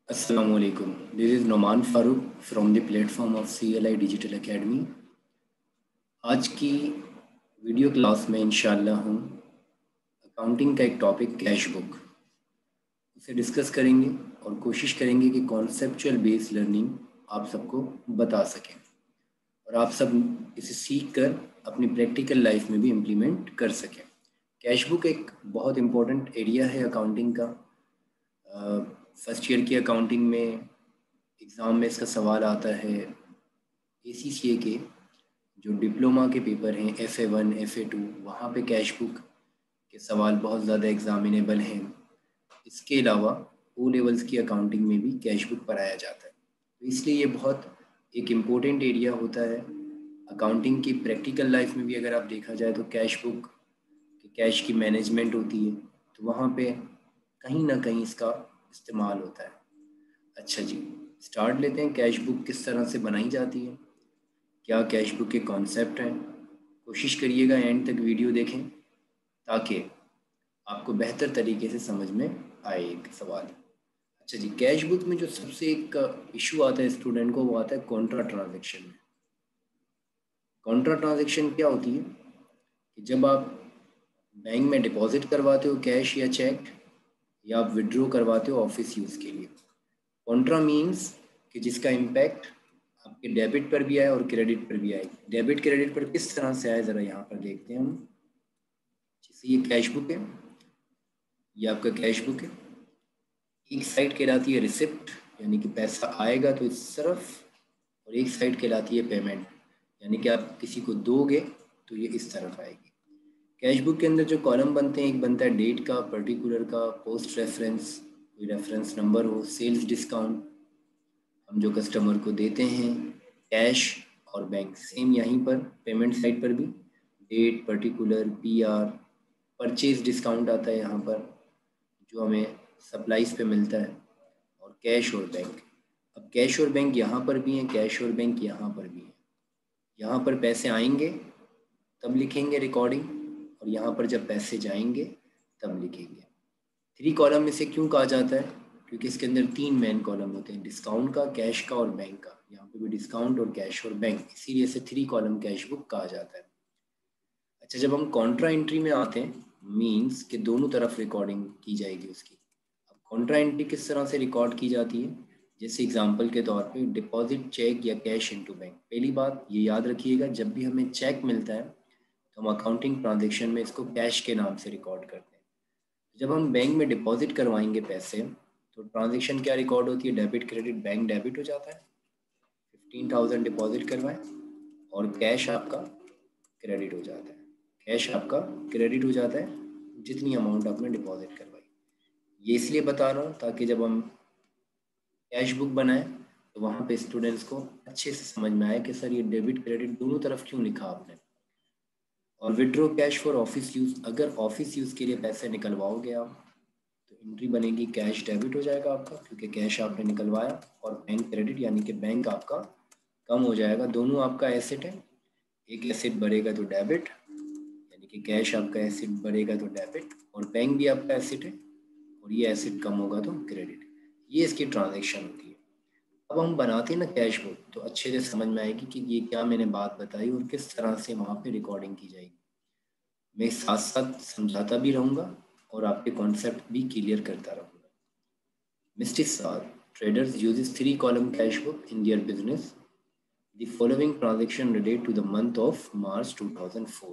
Assalamu alaikum. This is Noman Farooq from the platform of CLI Digital Academy. आज की video class में इंशाल्लाह हम अकाउंटिंग का एक टॉपिक कैश बुक उसे डिस्कस करेंगे और कोशिश करेंगे कि कॉन्सेप्चुअल बेस्ड लर्निंग आप सबको बता सकें और आप सब इसे सीख कर अपनी प्रैक्टिकल लाइफ में भी इम्प्लीमेंट कर सकें। कैश बुक एक बहुत इम्पोर्टेंट एरिया है अकाउंटिंग का। फर्स्ट ईयर की अकाउंटिंग में एग्ज़ाम में इसका सवाल आता है। ACCA के जो डिप्लोमा के पेपर हैं FA1 FA2 वहाँ पे कैश बुक के सवाल बहुत ज़्यादा एग्ज़ामिनेबल हैं। इसके अलावा O लेवल्स की अकाउंटिंग में भी कैश बुक पढ़ाया जाता है, तो इसलिए ये बहुत एक इम्पोर्टेंट एरिया होता है अकाउंटिंग की। प्रैक्टिकल लाइफ में भी अगर आप देखा जाए तो कैश बुक कैश की मैनेजमेंट होती है, तो वहाँ पे कहीं ना कहीं इसका इस्तेमाल होता है। अच्छा जी, स्टार्ट लेते हैं। कैश बुक किस तरह से बनाई जाती है, क्या कैश बुक के कॉन्सेप्ट हैं। कोशिश करिएगा एंड तक वीडियो देखें ताकि आपको बेहतर तरीके से समझ में आए एक सवाल। अच्छा जी, कैश बुक में जो सबसे एक इशू आता है स्टूडेंट को, वो आता है कॉन्ट्रा ट्रांजेक्शन में। कॉन्ट्रा ट्रांजेक्शन क्या होती है कि जब आप बैंक में डिपॉजिट करवाते हो कैश या चेक, या आप विड्रॉ करवाते हो ऑफिस यूज़ के लिए। कॉन्ट्रा मीन्स कि जिसका इम्पैक्ट आपके डेबिट पर भी आए और क्रेडिट पर भी आए। डेबिट क्रेडिट पर किस तरह से आए ज़रा यहाँ पर देखते हैं हम। जैसे ये कैश बुक है, ये आपका कैश बुक है। एक साइड कहलाती है रिसिप्ट, यानी कि पैसा आएगा तो इस तरफ, और एक साइड कहलाती है पेमेंट, यानी कि आप किसी को दोगे तो ये इस तरफ आएगी। कैश बुक के अंदर जो कॉलम बनते हैं, एक बनता है डेट का, पर्टिकुलर का, पोस्ट रेफरेंस, कोई रेफरेंस नंबर हो, सेल्स डिस्काउंट हम जो कस्टमर को देते हैं, कैश और बैंक। सेम यहीं पर पेमेंट साइड पर भी date, particular, PR, purchase discount आता है यहाँ पर जो हमें सप्लाईज पे मिलता है, और कैश और बैंक। अब कैश और बैंक यहाँ पर भी हैं, कैश और बैंक यहाँ पर भी हैं। यहाँ पर पैसे आएंगे तब लिखेंगे रिकॉर्डिंग, और यहाँ पर जब पैसे जाएंगे तब लिखेंगे। 3 कॉलम इसे क्यों कहा जाता है, क्योंकि इसके अंदर 3 मेन कॉलम होते हैं, डिस्काउंट का, कैश का और बैंक का। यहाँ पे भी डिस्काउंट और कैश और बैंक, इसीलिए इसे 3 कॉलम कैश बुक कहा जाता है। अच्छा, जब हम कॉन्ट्रा एंट्री में आते हैं, मीन्स कि दोनों तरफ रिकॉर्डिंग की जाएगी उसकी। अब कॉन्ट्रा एंट्री किस तरह से रिकॉर्ड की जाती है, जैसे एग्जाम्पल के तौर पे डिपॉजिट चेक या कैश इनटू बैंक। पहली बात ये याद रखिएगा, जब भी हमें चेक मिलता है तो हम अकाउंटिंग ट्रांजेक्शन में इसको कैश के नाम से रिकॉर्ड करते हैं। जब हम बैंक में डिपॉजिट करवाएंगे पैसे, तो ट्रांजेक्शन क्या रिकॉर्ड होती है, डेबिट क्रेडिट। बैंक डेबिट हो जाता है, 15,000 डिपॉजिट करवाएं, और कैश आपका क्रेडिट हो जाता है। कैश आपका क्रेडिट हो जाता है जितनी अमाउंट आपने डिपॉजिट करवाई। ये इसलिए बता रहा हूँ ताकि जब हम कैश बुक बनाएं तो वहाँ पे स्टूडेंट्स को अच्छे से समझ में आए कि सर ये डेबिट क्रेडिट दोनों तरफ क्यों लिखा आपने। और withdraw cash for office use, अगर ऑफिस यूज़ के लिए पैसे निकलवाओगे आप तो एंट्री बनेगी कैश डेबिट हो जाएगा आपका, क्योंकि कैश आपने निकलवाया, और बैंक क्रेडिट यानी कि बैंक आपका कम हो जाएगा। दोनों आपका एसेट है, एक एसेट बढ़ेगा तो डेबिट, यानी कि कैश आपका एसेट बढ़ेगा तो डेबिट, और बैंक भी आपका एसेट है, और ये एसेट कम होगा तो क्रेडिट। ये इसकी ट्रांजेक्शन होती है। अब हम बनाते हैं ना कैश बुक, तो अच्छे से समझ में आएगी कि ये क्या मैंने बात बताई और किस तरह से वहाँ पे रिकॉर्डिंग की जाएगी। मैं साथ साथ समझाता भी रहूँगा और आपके कॉन्सेप्ट भी क्लियर करता रहूँगा। Mr. Saad, traders uses 3-column cash book in their business. The following transaction relate to the month of March 2004.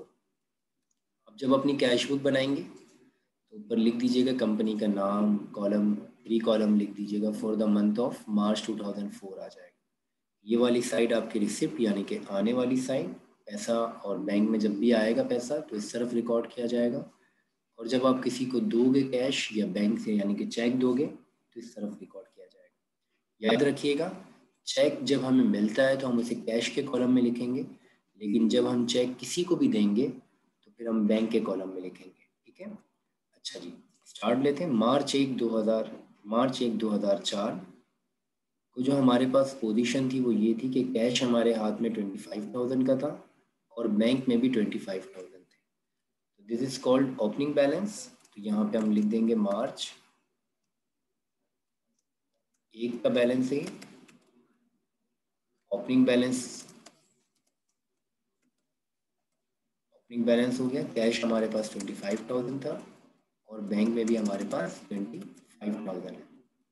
अब जब अपनी कैश बुक बनाएंगे तो ऊपर लिख दीजिएगा कंपनी का नाम, कॉलम 3 कॉलम लिख दीजिएगा for the month of March 2004 आ जाएगा। ये वाली साइड आपकी रिसिप्ट यानी कि आने वाली साइड, पैसा, और बैंक में जब भी आएगा पैसा तो इस तरफ रिकॉर्ड किया जाएगा, और जब आप किसी को दोगे कैश या बैंक से यानी कि चेक दोगे तो इस तरफ रिकॉर्ड किया जाएगा। याद रखिएगा, चेक जब हमें मिलता है तो हम उसे कैश के कॉलम में लिखेंगे, लेकिन जब हम चेक किसी को भी देंगे तो फिर हम बैंक के कॉलम में लिखेंगे। ठीक है, अच्छा जी, स्टार्ट लेते हैं। मार्च 1 2004 को जो हमारे पास पोजीशन थी वो ये थी कि कैश हमारे हाथ में 25,000 का था और बैंक में भी 25,000 थे। तो this is called opening balance. तो यहाँ पे हम लिख देंगे मार्च एक का बैलेंस है ओपनिंग बैलेंस हो गया। कैश हमारे पास 25,000 था और बैंक में भी हमारे पास 25,000 है।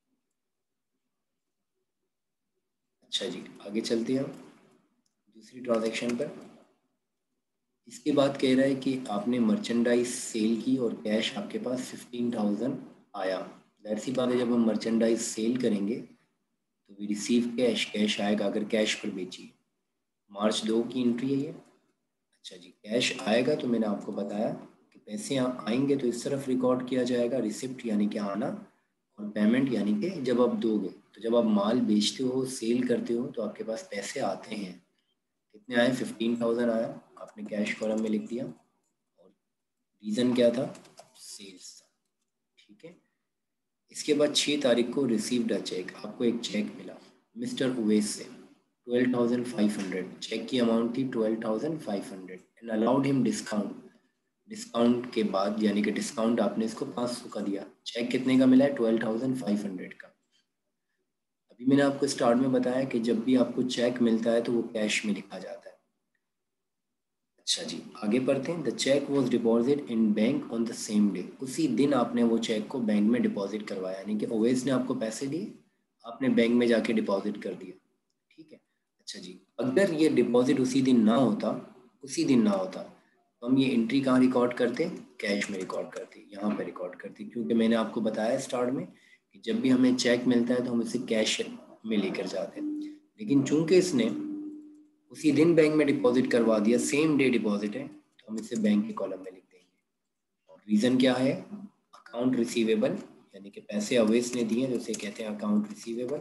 अच्छा जी, आगे चलते हैं हम दूसरी ट्रांजैक्शन पर। इसके बाद कह रहा है कि आपने मर्चेंडाइज सेल की और कैश आपके पास 15,000 आया। जाहिर सी बात है, जब हम मर्चेंडाइज सेल करेंगे तो वी रिसीव कैश आएगा अगर कैश पर बेचिए। मार्च 2 की एंट्री है ये। अच्छा जी, कैश आएगा तो मैंने आपको बताया कि पैसे आएंगे तो इस तरफ रिकॉर्ड किया जाएगा रिसिप्ट यानी कि आना, और पेमेंट यानी कि जब आप दोगे। तो जब आप माल बेचते हो सेल करते हो तो आपके पास पैसे आते हैं। कितने आए? 15,000 आया, आपने कैश कॉलम में लिख दिया और रीज़न क्या था? सेल्स था। ठीक है। इसके बाद 6 तारीख को रिसीव्ड अ चेक, आपको एक चेक मिला मिस्टर उवैस से 12,500। चेक की अमाउंट थी 12,500 and allowed him discount. Discount के बाद यानी कि डिस्काउंट आपने इसको 500 का दिया। चेक कितने का मिला है? 12,500 का। अभी मैंने आपको स्टार्ट में बताया कि जब भी आपको चेक मिलता है तो वो कैश में लिखा जाता है। अच्छा जी, आगे पढ़ते हैं। The cheque was deposit in bank on the same day. उसी दिन आपने वो चेक को बैंक में डिपॉजिट करवाया, यानी कि ओवैस ने आपको पैसे दिए, आपने बैंक में जाके डिपॉजिट कर दिया। ठीक है। अच्छा जी, अगर ये डिपॉजिट उसी दिन ना होता तो हम ये एंट्री कहाँ रिकॉर्ड करते? कैश में रिकॉर्ड करते, यहाँ पे रिकॉर्ड करते, क्योंकि मैंने आपको बताया स्टार्ट में कि जब भी हमें चेक मिलता है तो हम उसे कैश में लेकर जाते हैं। लेकिन चूंकि इसने उसी दिन बैंक में डिपॉजिट करवा दिया, सेम डे डिपॉजिट है, तो हम इसे बैंक के कॉलम में लिख देंगे। और रीज़न क्या है? अकाउंट रिसीवेबल, यानी कि पैसे अवैस ने दिए तो उसे कहते हैं अकाउंट रिसीवेबल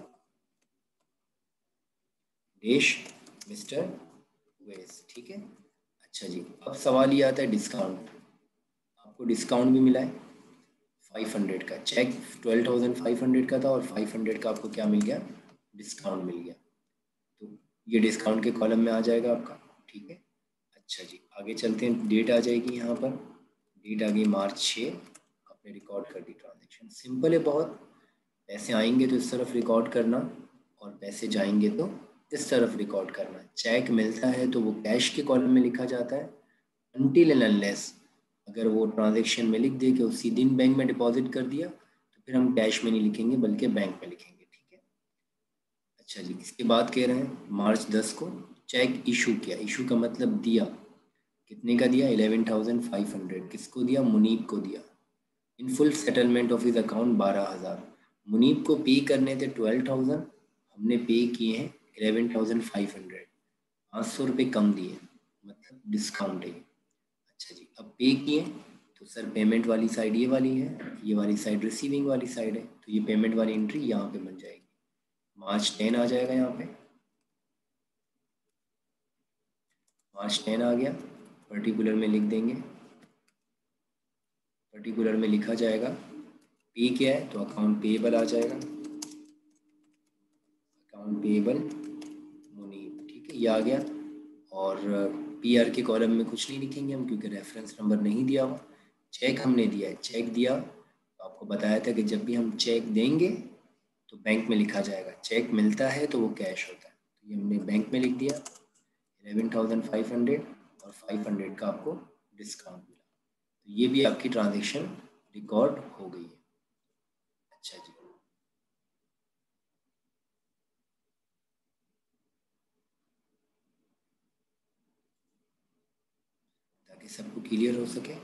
देश मिस्टर उवैस। ठीक है। अच्छा जी, अब सवाल ये आता है डिस्काउंट। आपको डिस्काउंट भी मिला है 500 का। चेक 12,500 का था और 500 का आपको क्या मिल गया? डिस्काउंट मिल गया। तो ये डिस्काउंट के कॉलम में आ जाएगा आपका। ठीक है। अच्छा जी, आगे चलते हैं। डेट आ जाएगी यहाँ पर, डेट आ गई मार्च 6। आपने रिकॉर्ड कर दी ट्रांजेक्शन। सिंपल है बहुत। पैसे आएंगे तो इस तरफ रिकॉर्ड करना और पैसे जाएंगे तो इस तरफ रिकॉर्ड करना। चेक मिलता है तो वो कैश के कॉलम में लिखा जाता है अनटिल एंड अनलेस अगर वो ट्रांजेक्शन में लिख दे कि उसी दिन बैंक में डिपॉजिट कर दिया तो फिर हम कैश में नहीं लिखेंगे बल्कि बैंक में लिखेंगे। ठीक है। अच्छा जी, इसके बाद कह रहे हैं मार्च 10 को चेक इशू किया। इशू का मतलब दिया। कितने का दिया? 11,500। किसको दिया? मुनीब को दिया। In full settlement of his account 12,000। Munib को पे करने थे 12,000, हमने पे किए हैं 11,500। 500 रुपये कम दिए, मतलब डिस्काउंट है। अच्छा जी, अब पे किए तो सर पेमेंट वाली साइड ये वाली है, ये वाली साइड रिसीविंग वाली साइड है, तो ये पेमेंट वाली एंट्री यहाँ पे बन जाएगी। मार्च 10 आ जाएगा यहाँ पे। मार्च 10 आ गया, पर्टिकुलर में लिख देंगे। पर्टिकुलर में लिखा जाएगा पे क्या है तो अकाउंट पेएबल आ जाएगा, अकाउंट पेएबल मुनीब। ठीक है, ये आ गया। और पीआर के कॉलम में कुछ नहीं लिखेंगे हम क्योंकि रेफरेंस नंबर नहीं दिया हुआ। चेक हमने दिया है, चेक दिया तो आपको बताया था कि जब भी हम चेक देंगे तो बैंक में लिखा जाएगा। चेक मिलता है तो वो कैश होता है, तो ये हमने बैंक में लिख दिया 11,500 और 500 का आपको डिस्काउंट मिला। तो ये भी आपकी ट्रांजेक्शन रिकॉर्ड हो गई है। अच्छा जी, ताकि सबको क्लियर हो सके।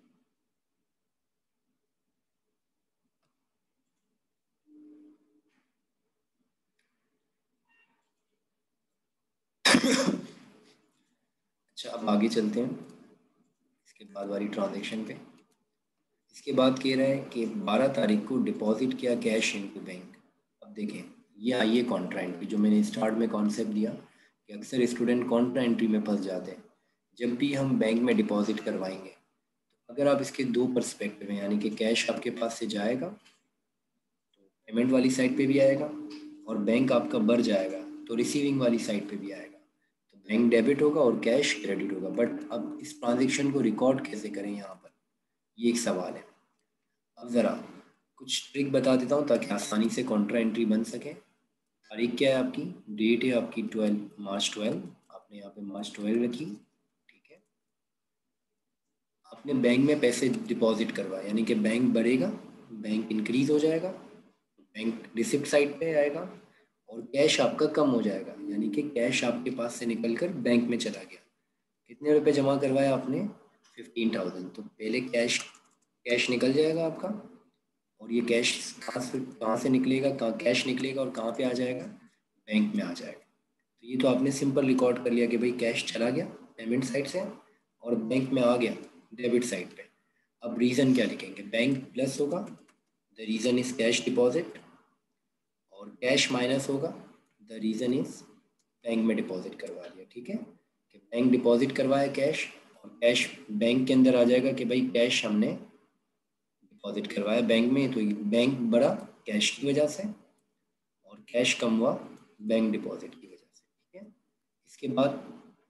अच्छा, अब आगे चलते हैं इसके बाद वाली ट्रांजेक्शन पे। इसके बाद कह रहा है कि 12 तारीख को डिपॉजिट किया कैश इनटू बैंक। अब देखें, ये आई है कॉन्ट्रा एंट्री, जो मैंने स्टार्ट में कॉन्सेप्ट दिया कि अक्सर स्टूडेंट कॉन्ट्रा एंट्री में फंस जाते हैं। जब भी हम बैंक में डिपॉजिट करवाएंगे तो अगर आप इसके दो पर्सपेक्टिव हैं, यानी कि कैश आपके पास से जाएगा तो पेमेंट वाली साइड पे भी आएगा, और बैंक आपका बढ़ जाएगा तो रिसीविंग वाली साइड पे भी आएगा। तो बैंक डेबिट होगा और कैश क्रेडिट होगा। बट अब इस ट्रांजेक्शन को रिकॉर्ड कैसे करें यहाँ पर, ये एक सवाल है। अब ज़रा कुछ ट्रिक बता देता हूँ ताकि आसानी से कॉन्ट्रा एंट्री बन सके। तारीख क्या है आपकी, डेट है आपकी 12 मार्च 12, आपने यहाँ पे March 12 रखी, ठीक है। आपने बैंक में पैसे डिपॉजिट करवाए, यानी कि बैंक बढ़ेगा, बैंक इंक्रीज हो जाएगा, बैंक रिसिप्ट साइड पे आएगा, और कैश आपका कम हो जाएगा, यानी कि कैश आपके पास से निकल कर बैंक में चला गया। कितने रुपए जमा करवाया आपने, 15,000। तो पहले कैश कैश निकल जाएगा आपका, और ये कैश कहाँ से निकलेगा, कहाँ कैश निकलेगा और कहाँ पे आ जाएगा, बैंक में आ जाएगा। तो ये तो आपने सिंपल रिकॉर्ड कर लिया कि भाई कैश चला गया पेमेंट साइड से और बैंक में आ गया डेबिट साइड पे। अब रीज़न क्या लिखेंगे, बैंक प्लस होगा, the reason is cash deposit, और कैश माइनस होगा, द रीज़न इज बैंक में डिपॉजिट करवा लिया, ठीक है। कि बैंक डिपॉजिट करवाया कैश, और कैश बैंक के अंदर आ जाएगा कि भाई कैश हमने डिपॉजिट करवाया बैंक में, तो बैंक बढ़ा कैश की वजह से, और कैश कम हुआ बैंक डिपॉजिट की वजह से, ठीक है। इसके बाद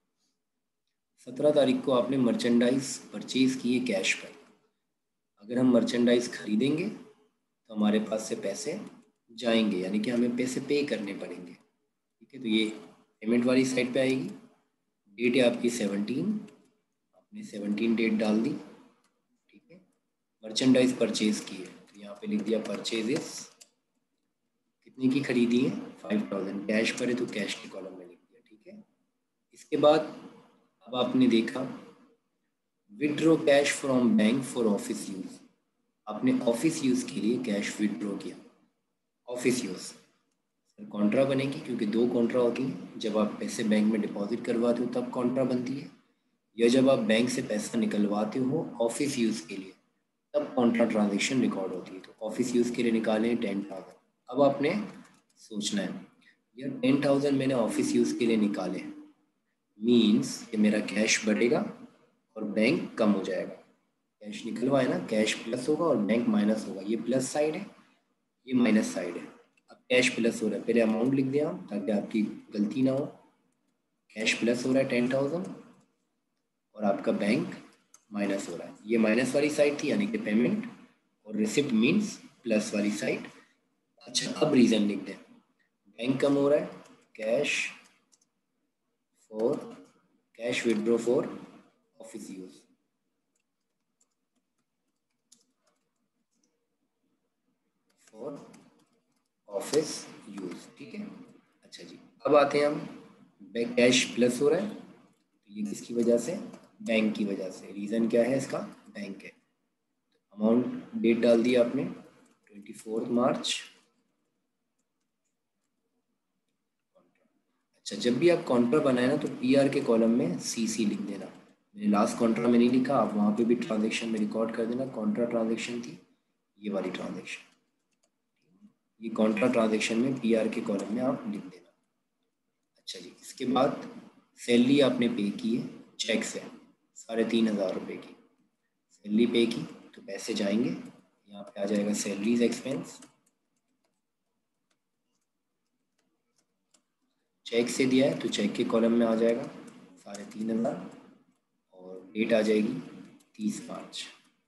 17 तारीख को आपने मर्चेंडाइज परचेज किए कैश पर। अगर हम मर्चेंडाइज खरीदेंगे तो हमारे पास से पैसे जाएंगे, यानी कि हमें पैसे पे करने पड़ेंगे, ठीक है। तो ये पेमेंट वाली साइड पे आएगी। डेट है आपकी 17, आपने 17 डेट डाल दी, ठीक है। मर्चेंडाइज परचेज की है, तो यहाँ पे लिख दिया परचेजेस, कितने की खरीदी है, 5,000, कैश पर है तो कैश के कॉलम में लिख दिया, ठीक है। इसके बाद अब आपने देखा withdraw cash from bank for office use, आपने ऑफिस यूज़ के लिए कैश विड्रॉ किया, ऑफिस यूज़। सर कॉन्ट्रा बनेगी, क्योंकि दो कॉन्ट्रा होती हैं, जब आप पैसे बैंक में डिपॉजिट करवाते हो तब कॉन्ट्रा बनती है, या जब आप बैंक से पैसा निकलवाते हो ऑफिस यूज़ के लिए तब कॉन्ट्रा ट्रांजेक्शन रिकॉर्ड होती है। तो ऑफिस यूज़ के लिए निकालें 10,000। अब आपने सोचना है यार 10,000 मैंने ऑफिस यूज़ के लिए निकाले, मीन्स कि मेरा कैश बढ़ेगा और बैंक कम हो जाएगा। कैश निकलवाए ना, कैश प्लस होगा और बैंक माइनस होगा, ये प्लस साइड है ये माइनस साइड है। अब कैश प्लस हो रहा है, पहले अमाउंट लिख दिया ताकि आपकी गलती ना हो। कैश प्लस हो रहा है 10,000 और आपका बैंक माइनस हो रहा है, ये माइनस वाली साइड थी यानी कि पेमेंट, और रिसिप्ट मीन्स प्लस वाली साइड। अच्छा अब रीज़न लिख दें, बैंक कम हो रहा है, cash for cash withdraw for office use, for office use, ठीक है। अच्छा जी, अब आते हैं हम, बैंक कैश प्लस हो रहा है तो ये किसकी वजह से, बैंक की वजह से। रीज़न क्या है इसका, बैंक है। अमाउंट डेट डाल दी आपने 24 मार्च। अच्छा जब भी आप कॉन्ट्रा बनाए ना तो पीआर के कॉलम में सीसी लिख देना। मैंने लास्ट कॉन्ट्रा में नहीं लिखा, आप वहाँ पे भी ट्रांजेक्शन में रिकॉर्ड कर देना, कॉन्ट्रा ट्रांजेक्शन थी ये वाली ट्रांजेक्शन, ये कॉन्ट्रा ट्रांजेक्शन में पीआर के कॉलम में आप लिख देना। अच्छा जी, इसके बाद सैलरी आपने पे की है चेक से 3,500 रुपये की सैलरी पे की, तो पैसे जाएंगे यहाँ पे आ जाएगा सैलरीज एक्सपेंस। चेक से दिया है तो चेक के कॉलम में आ जाएगा 3,500, और डेट आ जाएगी 30 मार्च।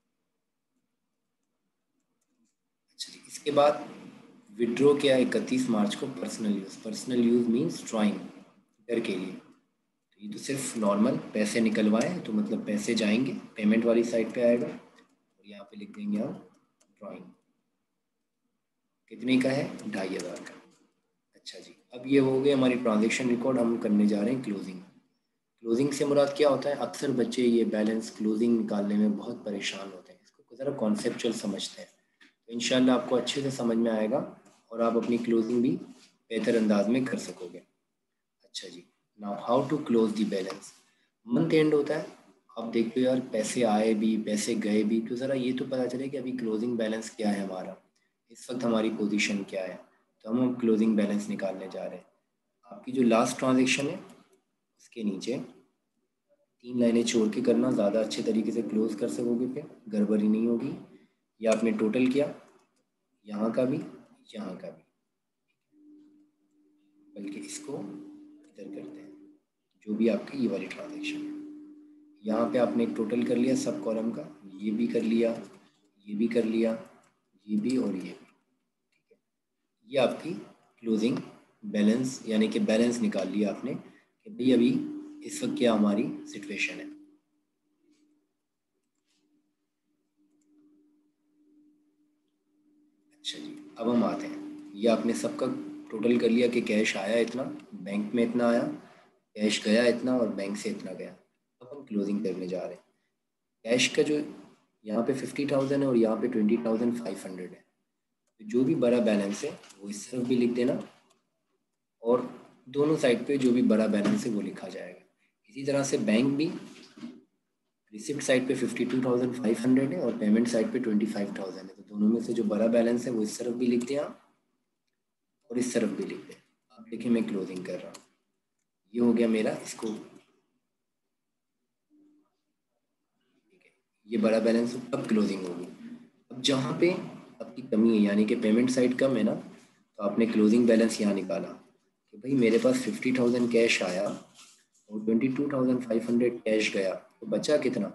अच्छा जी, इसके बाद विड्रॉ किया 31 मार्च को personal use. Personal use means drawing, घर के लिए। तो ये तो सिर्फ नॉर्मल पैसे निकलवाए तो मतलब पैसे जाएंगे पेमेंट वाली साइड पे आएगा, और यहाँ पे लिख देंगे हम ड्राइंग, कितने का है, 2,500 का। अच्छा जी, अब ये हो गए हमारी ट्रांजेक्शन रिकॉर्ड। हम करने जा रहे हैं क्लोजिंग। क्लोजिंग से मुराद क्या होता है, अक्सर बच्चे ये बैलेंस क्लोजिंग निकालने में बहुत परेशान होते हैं, इसको ज़रा कॉन्सेप्चुअल समझते हैं तो इंशाल्लाह आपको अच्छे से समझ में आएगा और आप अपनी क्लोजिंग भी बेहतर अंदाज में कर सकोगे। अच्छा जी, now how to close the balance. Month end होता है, आप देखते हो यार पैसे आए भी पैसे गए भी, तो ज़रा ये तो पता चले कि अभी क्लोजिंग बैलेंस क्या है हमारा, इस वक्त हमारी पोजीशन क्या है। तो हम क्लोजिंग बैलेंस निकालने जा रहे हैं। आपकी जो लास्ट ट्रांजेक्शन है उसके नीचे 3 लाइनें छोड़ के करना, ज़्यादा अच्छे तरीके से क्लोज कर सकोगे, फिर गड़बड़ी नहीं होगी। या आपने टोटल किया यहाँ का भी यहाँ का भी, बल्कि इसको इधर करते हैं, जो भी आपकी ये वाली ट्रांजेक्शन है यहाँ पे आपने एक टोटल कर लिया सब कॉलम का, ये भी कर लिया ये भी कर लिया ये भी और ये भी, ठीक है। ये आपकी क्लोजिंग बैलेंस यानी कि बैलेंस निकाल लिया आपने कि भाई अभी इस वक्त क्या हमारी सिचुएशन है। अच्छा जी, अब हम आते हैं, ये आपने सबका टोटल कर लिया कि कैश आया इतना, बैंक में इतना आया, कैश गया इतना और बैंक से इतना गया। अब हम क्लोजिंग करने जा रहे हैं। कैश का जो यहाँ पे 50,000 है और यहाँ पे 20,500 है, तो जो भी बड़ा बैलेंस है वो इस तरफ भी लिख देना और दोनों साइड पे जो भी बड़ा बैलेंस है वो लिखा जाएगा। इसी तरह से बैंक भी रिसिप्ट साइड पे 52,500 है और पेमेंट साइड पे 25,000 है, तो दोनों में से जो बड़ा बैलेंस है वो इस तरफ भी लिख दें आप और इस तरफ भी लिख दें। अब देखिए मैं क्लोजिंग कर रहा हूँ, ये हो गया मेरा, इसको ठीक है, ये बड़ा बैलेंस अब क्लोजिंग होगी। अब जहाँ पे आपकी कमी है यानी कि पेमेंट साइड कम है ना, तो आपने क्लोजिंग बैलेंस यहाँ निकाला कि भाई मेरे पास 50,000 कैश आया और 22,500 कैश गया, तो बचा कितना,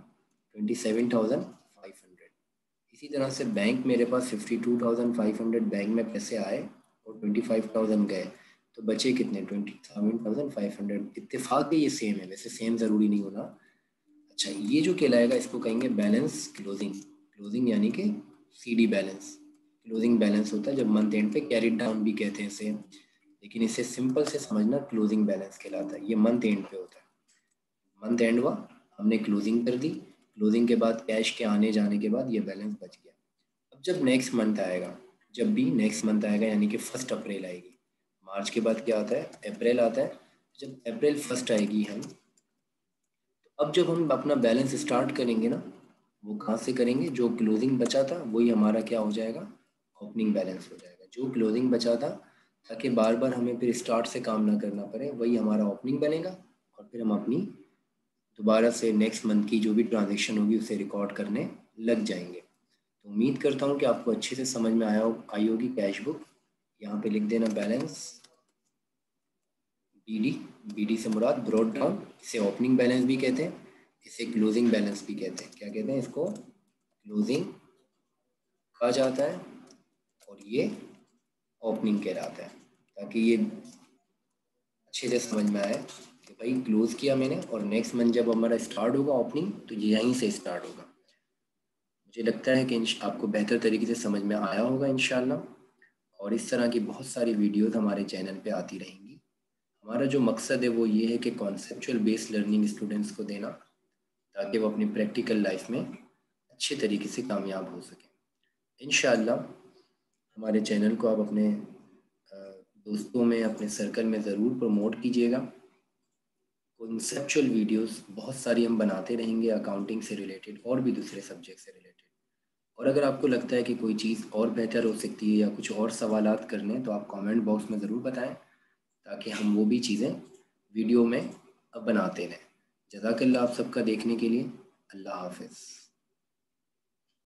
27,500। इसी तरह से बैंक मेरे पास 52,500 बैंक में पैसे आए और 25,000 गए, तो बचे कितने, 27,500। इत्तेफाक है ये सेम है, वैसे सेम ज़रूरी नहीं होना। अच्छा, ये जो कहलाएगा इसको कहेंगे बैलेंस क्लोजिंग। क्लोजिंग यानी कि सीडी बैलेंस। क्लोजिंग बैलेंस होता है जब मंथ एंड पे कैरिड डाउन भी कहते हैं इसे, लेकिन इसे सिंपल से समझना क्लोजिंग बैलेंस कहलाता है। ये मंथ एंड पे होता है, मंथ एंड हुआ, हमने क्लोजिंग कर दी, क्लोजिंग के बाद कैश के आने जाने के बाद ये बैलेंस बच गया। अब जब नेक्स्ट मंथ आएगा, जब भी नेक्स्ट मंथ आएगा यानी कि 1 अप्रैल आएगी, मार्च के बाद क्या आता है, अप्रैल आता है, जब अप्रैल 1 आएगी हम, तो अब जब हम अपना बैलेंस स्टार्ट करेंगे ना, वो कहाँ से करेंगे, जो क्लोजिंग बचा था वही हमारा क्या हो जाएगा, ओपनिंग बैलेंस हो जाएगा। जो क्लोजिंग बचा था, ताकि बार बार हमें फिर स्टार्ट से काम ना करना पड़े, वही हमारा ओपनिंग बनेगा और फिर हम अपनी दोबारा से नेक्स्ट मंथ की जो भी ट्रांजेक्शन होगी उसे रिकॉर्ड करने लग जाएंगे। तो उम्मीद करता हूँ कि आपको अच्छे से समझ में आई होगी कैश बुक। यहाँ पे लिख देना बैलेंस बीडी, बीडी से मुराद ब्रॉड डाउन, इसे ओपनिंग बैलेंस भी कहते हैं, इसे क्लोजिंग बैलेंस भी कहते हैं। क्या कहते हैं इसको, क्लोजिंग कहा जाता है और ये ओपनिंग कहलाता है, ताकि ये अच्छे से समझ में आए कि भाई क्लोज किया मैंने और नेक्स्ट मंथ जब हमारा स्टार्ट होगा ओपनिंग, तो ये यहीं से स्टार्ट होगा। मुझे लगता है कि आपको बेहतर तरीके से समझ में आया होगा इंशाल्लाह, और इस तरह की बहुत सारी वीडियोस हमारे चैनल पे आती रहेंगी। हमारा जो मकसद है वो ये है कि कॉन्सेप्चुअल बेस्ड लर्निंग स्टूडेंट्स को देना, ताकि वो अपनी प्रैक्टिकल लाइफ में अच्छे तरीके से कामयाब हो सकें। इंशाअल्लाह हमारे चैनल को आप अपने दोस्तों में, अपने सर्कल में ज़रूर प्रमोट कीजिएगा। कॉन्सेप्चुअल वीडियोस बहुत सारी हम बनाते रहेंगे, अकाउंटिंग से रिलेटेड और भी दूसरे सब्जेक्ट से रिलेटेड। और अगर आपको लगता है कि कोई चीज़ और बेहतर हो सकती है या कुछ और सवालात करने हैं, तो आप कमेंट बॉक्स में ज़रूर बताएं, ताकि हम वो भी चीज़ें वीडियो में अब बनाते रहें। जज़ाकल्लाह आप सबका देखने के लिए। अल्लाह हाफ़िज़।